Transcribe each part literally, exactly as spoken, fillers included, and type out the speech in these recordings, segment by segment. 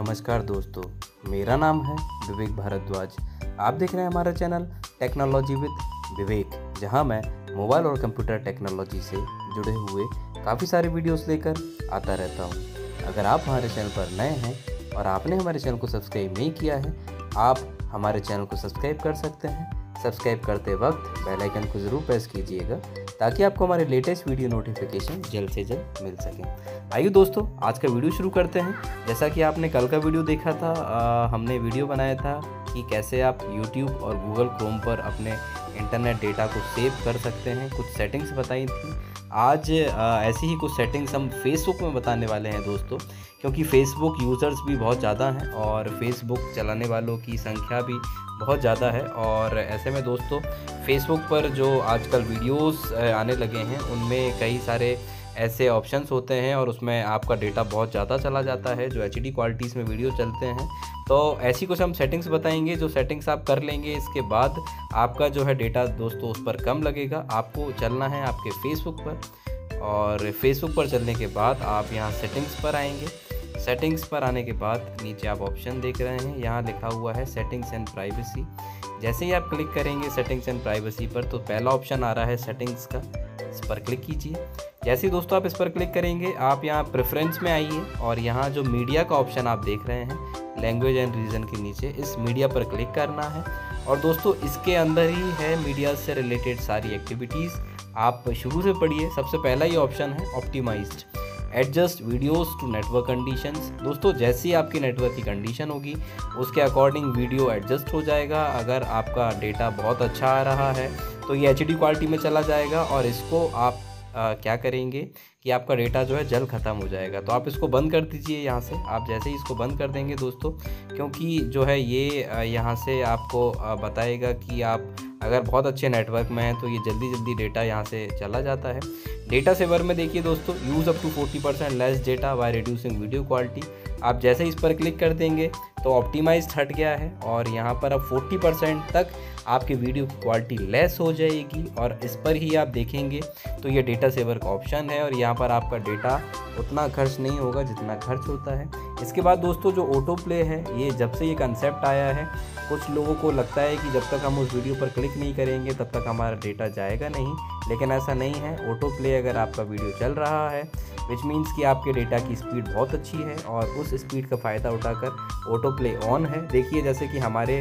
नमस्कार दोस्तों, मेरा नाम है विवेक भारद्वाज। आप देख रहे हैं हमारा चैनल टेक्नोलॉजी विद विवेक, जहां मैं मोबाइल और कंप्यूटर टेक्नोलॉजी से जुड़े हुए काफ़ी सारे वीडियोस लेकर आता रहता हूं। अगर आप हमारे चैनल पर नए हैं और आपने हमारे चैनल को सब्सक्राइब नहीं किया है, आप हमारे चैनल को सब्सक्राइब कर सकते हैं। सब्सक्राइब करते वक्त बेल आइकन को ज़रूर प्रेस कीजिएगा ताकि आपको हमारे लेटेस्ट वीडियो नोटिफिकेशन जल्द से जल्द मिल सके। आइए दोस्तों, आज का वीडियो शुरू करते हैं। जैसा कि आपने कल का वीडियो देखा था, आ, हमने वीडियो बनाया था कि कैसे आप यूट्यूब और गूगल क्रोम पर अपने इंटरनेट डेटा को सेव कर सकते हैं। कुछ सेटिंग्स बताई थी। आज आ, ऐसी ही कुछ सेटिंग्स हम फेसबुक में बताने वाले हैं दोस्तों, क्योंकि फेसबुक यूज़र्स भी बहुत ज़्यादा हैं और फेसबुक चलाने वालों की संख्या भी बहुत ज़्यादा है। और ऐसे में दोस्तों, फेसबुक पर जो आजकल वीडियोस आने लगे हैं उनमें कई सारे ऐसे ऑप्शंस होते हैं और उसमें आपका डेटा बहुत ज़्यादा चला जाता है, जो एच डी क्वालिटीज़ में वीडियो चलते हैं। तो ऐसी कुछ हम सेटिंग्स बताएंगे, जो सेटिंग्स आप कर लेंगे इसके बाद आपका जो है डेटा दोस्तों उस पर कम लगेगा। आपको चलना है आपके फेसबुक पर, और फेसबुक पर चलने के बाद आप यहाँ सेटिंग्स पर आएंगे। सेटिंग्स पर आने के बाद नीचे आप ऑप्शन देख रहे हैं, यहाँ लिखा हुआ है सेटिंग्स एंड प्राइवेसी। जैसे ही आप क्लिक करेंगे सेटिंग्स एंड प्राइवेसी पर, तो पहला ऑप्शन आ रहा है सेटिंग्स का, इस पर क्लिक कीजिए। जैसे ही दोस्तों आप इस पर क्लिक करेंगे, आप यहाँ प्रेफरेंस में आइए और यहाँ जो मीडिया का ऑप्शन आप देख रहे हैं लैंग्वेज एंड रीजन के नीचे, इस मीडिया पर क्लिक करना है। और दोस्तों इसके अंदर ही है मीडिया से रिलेटेड सारी एक्टिविटीज़। आप शुरू से पढ़िए। सबसे पहला ही ऑप्शन है optimised, adjust videos to network conditions. दोस्तों जैसी आपकी नेटवर्क की कंडीशन होगी उसके अकॉर्डिंग वीडियो एडजस्ट हो जाएगा। अगर आपका डेटा बहुत अच्छा आ रहा है तो ये एच डी क्वालिटी में चला जाएगा और इसको आप आ, क्या करेंगे कि आपका डेटा जो है जल्द ख़त्म हो जाएगा। तो आप इसको बंद कर दीजिए यहाँ से। आप जैसे ही इसको बंद कर देंगे दोस्तों, क्योंकि जो है ये यहाँ से आपको बताएगा कि आप अगर बहुत अच्छे नेटवर्क में हैं तो ये जल्दी जल्दी डेटा यहाँ से चला जाता है। डेटा सेवर में देखिए दोस्तों, use up to forty percent less data by reducing video quality. आप जैसे ही इस पर क्लिक कर देंगे तो ऑप्टिमाइज्ड हट गया है और यहाँ पर अब फोर्टी परसेंट तक आपकी वीडियो की क्वालिटी लेस हो जाएगी। और इस पर ही आप देखेंगे तो ये डेटा सेवर का ऑप्शन है और यहाँ पर आपका डेटा उतना खर्च नहीं होगा जितना खर्च होता है। इसके बाद दोस्तों जो ऑटो प्ले है, ये जब से ये कंसेप्ट आया है कुछ लोगों को लगता है कि जब तक हम उस वीडियो पर क्लिक नहीं करेंगे तब तक हमारा डेटा जाएगा नहीं, लेकिन ऐसा नहीं है। ऑटो प्ले अगर आपका वीडियो चल रहा है विच मीन्स कि आपके डेटा की स्पीड बहुत अच्छी है और उस स्पीड का फ़ायदा उठाकर ऑटो प्ले ऑन है। देखिए जैसे कि हमारे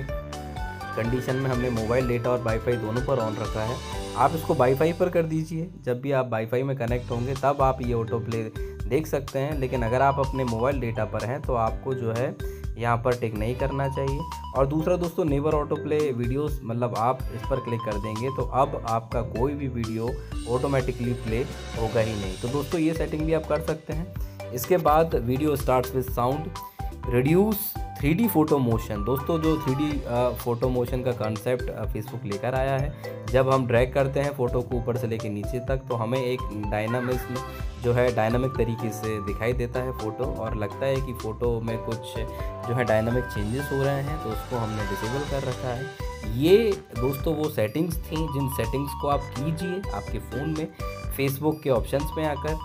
कंडीशन में हमने मोबाइल डेटा और वाईफाई दोनों पर ऑन रखा है। आप इसको वाईफाई पर कर दीजिए। जब भी आप वाईफाई में कनेक्ट होंगे तब आप ये ऑटो प्ले देख सकते हैं, लेकिन अगर आप अपने मोबाइल डेटा पर हैं तो आपको जो है यहाँ पर टिक नहीं करना चाहिए। और दूसरा दोस्तों, नेवर ऑटो प्ले वीडियोस, मतलब आप इस पर क्लिक कर देंगे तो अब आपका कोई भी वीडियो ऑटोमेटिकली प्ले होगा ही नहीं। तो दोस्तों ये सेटिंग भी आप कर सकते हैं। इसके बाद video starts with sound, reduce three D photo motion. दोस्तों जो थ्री डी फोटो मोशन का कॉन्सेप्ट फेसबुक लेकर आया है, जब हम ड्रैग करते हैं फ़ोटो को ऊपर से लेकर नीचे तक तो हमें एक डायनामिज्म जो है डायनामिक तरीके से दिखाई देता है फ़ोटो, और लगता है कि फ़ोटो में कुछ जो है डायनामिक चेंजेस हो रहे हैं, तो उसको हमने डिसेबल कर रखा है। ये दोस्तों वो सेटिंग्स थी जिन सेटिंग्स को आप कीजिए आपके फ़ोन में फेसबुक के ऑप्शंस में आकर।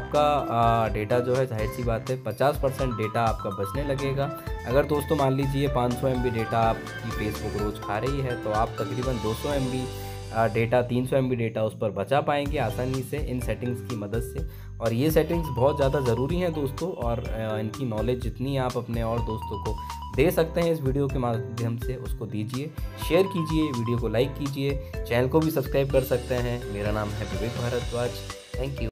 आपका डेटा जो है जाहिर सी बात है पचास परसेंट डेटा आपका बचने लगेगा। अगर दोस्तों मान लीजिए पाँच सौ एम बी डेटा आपकी फेसबुक रोज़ खा रही है तो आप तकरीबन दो सौ एम बी डेटा तीन सौ एम बी डेटा उस पर बचा पाएंगे आसानी से इन सेटिंग्स की मदद से। और ये सेटिंग्स बहुत ज़्यादा ज़रूरी हैं दोस्तों, और इनकी नॉलेज जितनी आप अपने और दोस्तों को दे सकते हैं इस वीडियो के माध्यम से उसको दीजिए, शेयर कीजिए, वीडियो को लाइक कीजिए, चैनल को भी सब्सक्राइब कर सकते हैं। मेरा नाम है विवेक भारद्वाज। Thank you.